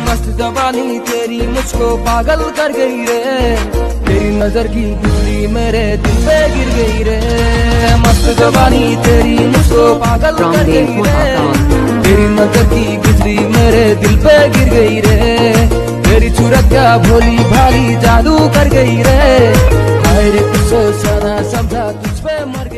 मस्त जवानी तेरी मुझको पागल कर गई रे, तेरी नजर की बिजली मेरे दिल पे गिर गई रे। मस्त जवानी तेरी मुझको पागल कर गई रे, तेरी नजर की बिजली मेरे दिल पे गिर गई रे। तेरी सूरत क्या भोली भाली जादू कर गई रे, हाय रे कुछ सोचा ना समझा तुझ पे मर